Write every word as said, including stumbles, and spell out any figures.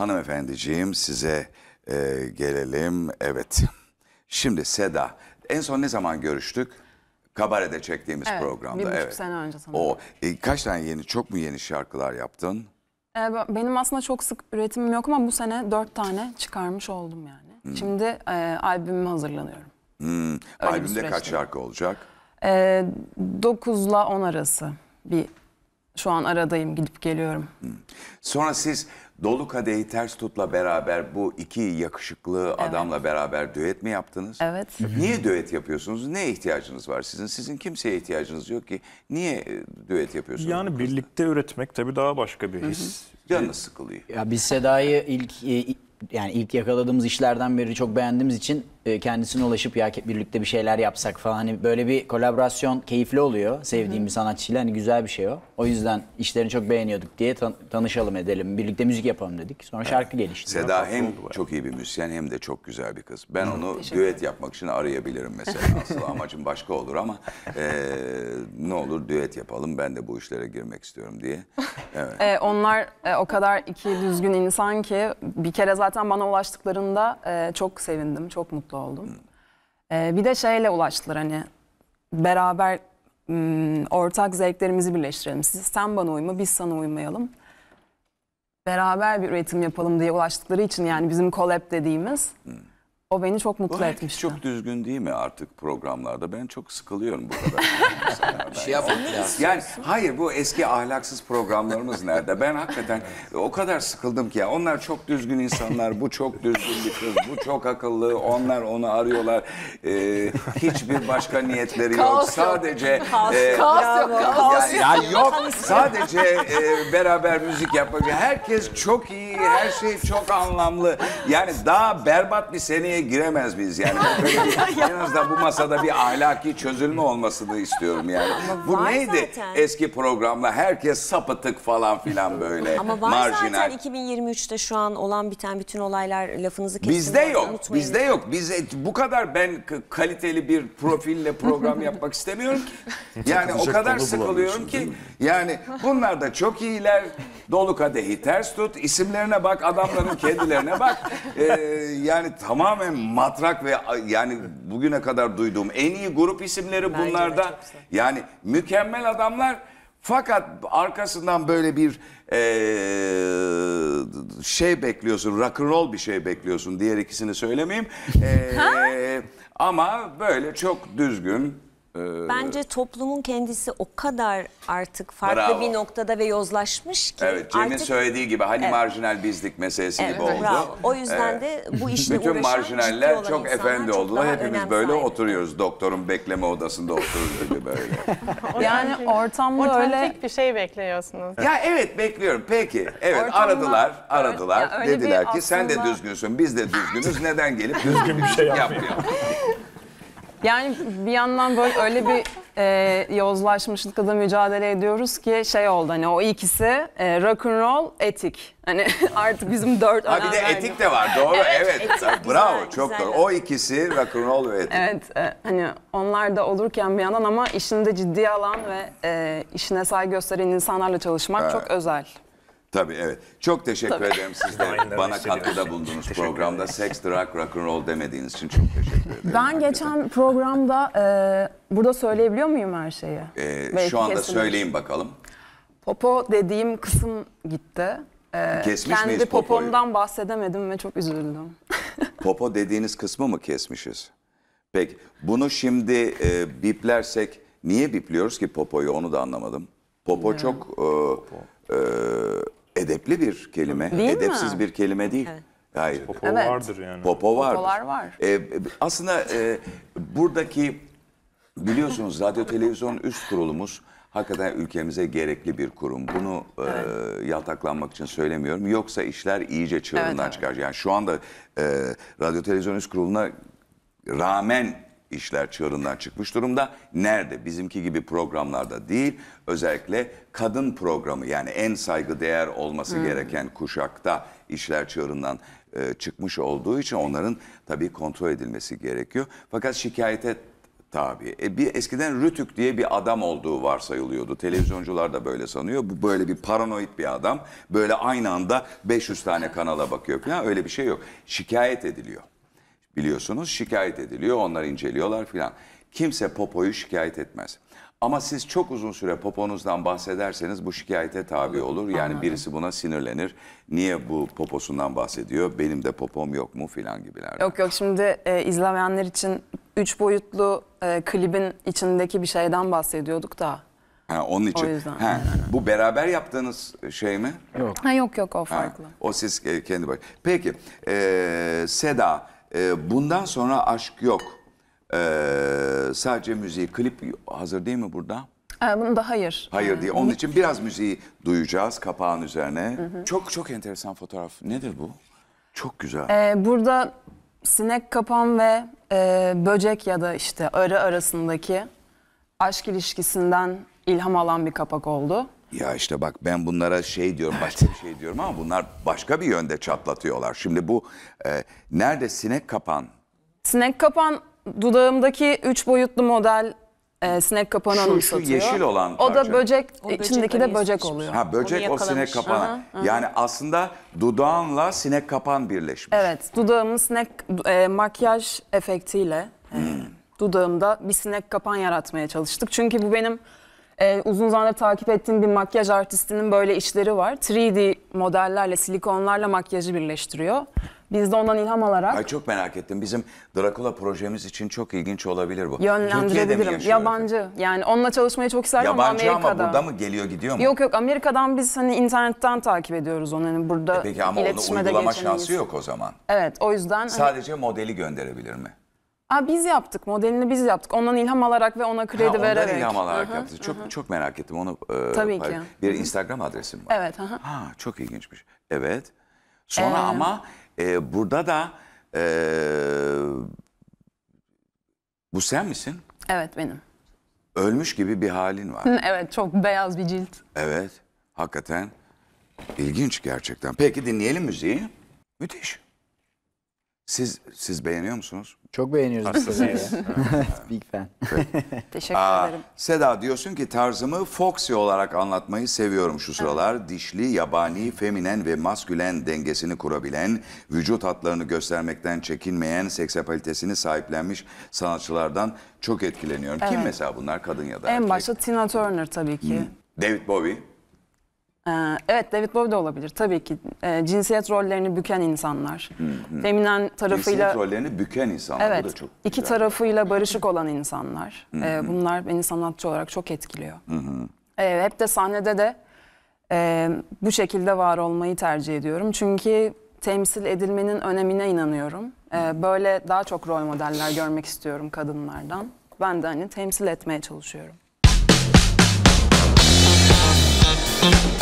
Hanımefendiciğim size e, gelelim. Evet. Şimdi Seda, en son ne zaman görüştük? Kabare'de çektiğimiz evet, programda. Bir buçuk evet. sene önce sanırım. O e, kaç tane yeni, çok mu yeni şarkılar yaptın? Ee, benim aslında çok sık üretimim yok ama bu sene dört tane çıkarmış oldum yani. Hmm. Şimdi e, albümüme hazırlanıyorum. Hmm. Albümde kaç şarkı olacak? E, dokuzla on arası bir. Şu an aradayım, gidip geliyorum. Hmm. Sonra siz Dolu Kadehi Ters Tut'la beraber bu iki yakışıklı evet. adamla beraber düet mi yaptınız? Evet. Niye düet yapıyorsunuz? Ne ihtiyacınız var sizin? Sizin kimseye ihtiyacınız yok ki. Niye düet yapıyorsunuz? Yani birlikte üretmek tabii daha başka bir his. Canınız sıkılıyor. Ya biz Seda'yı ilk yani ilk yakaladığımız işlerden beri çok beğendiğimiz için kendisine ulaşıp ya birlikte bir şeyler yapsak falan, hani böyle bir kolaborasyon keyifli oluyor. Sevdiğim bir sanatçıyla hani güzel bir şey o. O yüzden işlerini çok beğeniyorduk diye tan tanışalım edelim. Birlikte müzik yapalım dedik. Sonra şarkı gelişti. Seda hem çok iyi bir müzisyen hem de çok güzel bir kız. Ben onu düet yapmak için arayabilirim mesela. Asıl amacım başka olur ama e, ne olur düet yapalım. Ben de bu işlere girmek istiyorum diye. Evet. E, onlar e, o kadar iki düzgün insan ki bir kere zaten bana ulaştıklarında e, çok sevindim, çok mutlu oldum. Hmm. E, bir de şeyle ulaştılar, hani beraber m, ortak zevklerimizi birleştirelim. Siz, sen bana uyma, biz sana uymayalım. Beraber bir üretim yapalım diye ulaştıkları için, yani bizim collab dediğimiz, hmm. o beni çok mutlu bu etmişti. Çok düzgün değil mi artık programlarda? Ben çok sıkılıyorum bu kadar. Bir şey yapalım ya. Yani hayır, bu eski ahlaksız programlarımız nerede? Ben hakikaten o kadar sıkıldım ki ya. Onlar çok düzgün insanlar, bu çok düzgün bir kız, bu çok akıllı. Onlar onu arıyorlar. Ee, hiçbir başka niyetleri yok. Kaos Sadece yok. Kaos, e, kaos yok. Kaos yani, ya yok. Sadece e, beraber müzik yapmak. Herkes çok iyi, her şey çok anlamlı. Yani daha berbat bir seneye giremez miyiz yani? Bir, en azından bu masada bir ahlaki çözülme olmasını istiyorum yani. Ama bu neydi zaten. Eski programla herkes sapıtık falan filan böyle. Ama var marjinal. zaten iki bin yirmi üçte şu an olan biten bütün olaylar, lafınızı kesin. Bizde yok. Unutmayın. Bizde yok. Biz bu kadar ben kaliteli bir profille program yapmak istemiyorum ki. Yani o kadar sıkılıyorum ki. Yani bunlar da çok iyiler. Dolu Kadehi Ters Tut. İsimlerine bak, adamların kendilerine bak. Ee, yani tamamen matrak ve yani bugüne kadar duyduğum en iyi grup isimleri bunlarda. Yani mükemmel adamlar. Fakat arkasından böyle bir e, şey bekliyorsun, rock'n'roll bir şey bekliyorsun. Diğer ikisini söylemeyeyim. E, ama böyle çok düzgün. Bence toplumun kendisi o kadar artık farklı Bravo. bir noktada ve yozlaşmış ki. Evet, Cem'in artık... söylediği gibi hani evet. marjinal bizlik meselesi Evet, gibi oldu. bravo. O yüzden evet. de bu işle bütün uğraşan, marjinaller ciddi olan çok insanlar efendi çok oldular. daha Hepimiz önem böyle sahibi. oturuyoruz. Doktorun bekleme odasında oturur gibi böyle. Yani ortamda Ortamda öyle... tek bir şey bekliyorsunuz. Ya evet, bekliyorum. Peki. Evet, Ortamda aradılar, aradılar. öyle- ya öyle Dediler bir ki sen de aslında- düzgünsün, biz de düzgünüz. Neden gelip düzgün bir şey yapmayalım? Yani bir yandan böyle öyle bir e, yozlaşmışlıkla da mücadele ediyoruz ki şey oldu, hani o ikisi e, rock and roll, etik. Hani artık bizim dört Ha bir de önem etik de var, doğru. Evet, etik, bravo, güzel, çok güzel. doğru. O ikisi rock and roll ve etik. Evet, e, hani onlar da olurken bir yandan ama işini de ciddiye alan ve e, işine saygı gösteren insanlarla çalışmak Evet. çok özel. Tabii, evet. Çok teşekkür Tabii. ederim siz de Aynen, bana hissediyoruz. katkıda bulundunuz Teşekkür programda. ederim. Sex, drug, rock and roll demediğiniz için çok teşekkür ederim. Ben hakikaten. geçen programda e, burada söyleyebiliyor muyum her şeyi? Ee, Belki şu anda kesilir. söyleyin bakalım. Popo dediğim kısım gitti. E, Kesmiş kendi miyiz popoyu? popomdan bahsedemedim ve çok üzüldüm. Popo dediğiniz kısmı mı kesmişiz? Peki, bunu şimdi e, biplersek, niye bipliyoruz ki popoyu, onu da anlamadım. Popo çok e, e, edepli bir kelime, Değil edepsiz mi? bir kelime değil. Evet. Hayır. Popo Evet. vardır yani. Popo vardır. Popolar var. E, aslında e, buradaki biliyorsunuz radyo televizyon üst kurulumuz hakikaten ülkemize gerekli bir kurum. Bunu e, yaltaklanmak için söylemiyorum. Yoksa işler iyice çığırından Evet, evet. çıkar. Yani şu anda e, radyo televizyon üst kuruluna rağmen işler çığırından çıkmış durumda. Nerede? Bizimki gibi programlarda değil. Özellikle kadın programı, yani en saygıdeğer olması Hmm. gereken kuşakta işler çığırından e, çıkmış olduğu için onların tabii kontrol edilmesi gerekiyor. Fakat şikayete Tabii. E, bir eskiden Rütük diye bir adam olduğu varsayılıyordu. Televizyoncular da böyle sanıyor. Bu böyle bir paranoid bir adam. Böyle aynı anda beş yüz tane kanala bakıyor falan. Öyle bir şey yok. Şikayet ediliyor. Biliyorsunuz şikayet ediliyor. Onlar inceliyorlar falan. Kimse Popo'yu şikayet etmez. Ama siz çok uzun süre poponuzdan bahsederseniz bu şikayete tabi olur. Yani birisi buna sinirlenir. Niye bu poposundan bahsediyor? Benim de popom yok mu filan gibilerden. Yok yok, şimdi e, izlemeyenler için üç boyutlu e, klibin içindeki bir şeyden bahsediyorduk da. Ha, onun için. O yüzden. Ha, bu beraber yaptığınız şey mi? Yok. Ha, yok yok, o Ha, farklı. o siz e, kendi baş. Peki e, Seda, e, bundan sonra aşk yok. E, sadece müziği, klip hazır değil mi burada? E, bunu da hayır. Hayır E, diye. Onun için biraz müziği duyacağız kapağın üzerine. Çok çok enteresan fotoğraf. Nedir bu? Çok güzel. e, burada sinek kapan ve e, böcek ya da işte arı arasındaki aşk ilişkisinden ilham alan bir kapak oldu. Ya işte bak, ben bunlara şey diyorum, başka bir şey diyorum ama bunlar başka bir yönde çatlatıyorlar. Şimdi bu e, nerede sinek kapan? Sinek kapan dudağımdaki üç boyutlu model e, sinek kapanı Şu- şu anımsatıyor. yeşil olan O da parça. böcek, O böcek içindeki de araya böcek sıkışmış. oluyor. Ha, böcek Onu o sinek yakalamış. kapana. Yani aslında dudağınla sinek kapan birleşmiş. Evet, dudağımın sinek e, makyaj efektiyle e, dudağımda bir sinek kapan yaratmaya çalıştık. Çünkü bu benim e, uzun zamandır takip ettiğim bir makyaj artistinin böyle işleri var. üç D modellerle, silikonlarla makyajı birleştiriyor. Biz de ondan ilham alarak Ay çok merak ettim. Bizim Dracula projemiz için çok ilginç olabilir bu. Türkiye'de mi yönlendirebilirim. yaşıyor? Yabancı. Yani onunla çalışmayı çok isterdim ama Yabancı ama Amerika'da. burada mı geliyor gidiyor mu? Yok yok, Amerika'dan biz hani internetten takip ediyoruz onu. Hani burada E Peki ama onu iletişime de uygulama geçemeyiz. şansı yok o zaman. Evet, o yüzden hani, Sadece modeli gönderebilir mi? Aa, biz yaptık, modelini biz yaptık. Ondan ilham alarak ve ona kredi Ha, ondan vererek. ilham alarak Hı hı. yaptınız. Çok çok merak ettim onu. e, Tabii pay- ki. Bir Instagram adresim var. Evet. Hı hı. Ha, çok ilginçmiş. Evet. Sonra Ee, ama e, burada da e, bu sen misin? Evet, benim. Ölmüş gibi bir halin var. Hı, evet, çok beyaz bir cilt. Evet. Hakikaten ilginç gerçekten. Peki dinleyelim müziği. Müthiş. Siz siz beğeniyor musunuz? Çok beğeniyoruz biz Hastasıyız. de. Big fan. Teşekkür Aa, ederim. Seda, diyorsun ki tarzımı Foxy olarak anlatmayı seviyorum şu sıralar. Dişli, yabani, feminen ve maskülen dengesini kurabilen, vücut hatlarını göstermekten çekinmeyen, seksapalitesini sahiplenmiş sanatçılardan çok etkileniyorum. Kim Evet. mesela bunlar, kadın ya da En erkek? başta Tina Turner tabii ki. David Bowie. Ee, evet, David Bowie de olabilir tabii ki. Ee, cinsiyet rollerini büken insanlar. Feminen tarafıyla... Cinsiyet rollerini büken insanlar. Bu da Evet, çok iki güzel. tarafıyla barışık olan insanlar. Ee, bunlar beni sanatçı olarak çok etkiliyor. Ee, hep de sahnede de e, bu şekilde var olmayı tercih ediyorum. Çünkü temsil edilmenin önemine inanıyorum. Ee, böyle daha çok rol modeller görmek istiyorum kadınlardan. Ben de hani temsil etmeye çalışıyorum.